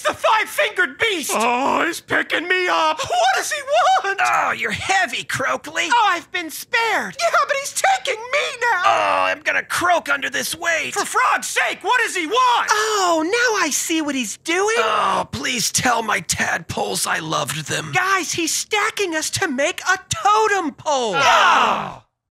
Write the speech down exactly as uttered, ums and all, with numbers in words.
It's the five-fingered beast! Oh, he's picking me up. What does he want? Oh, you're heavy, Croakley. Oh, I've been spared. Yeah, but he's taking me now. Oh, I'm gonna croak under this weight. For frog's sake, what does he want? Oh, now I see what he's doing. Oh, please tell my tadpoles I loved them. Guys, he's stacking us to make a totem pole. Oh.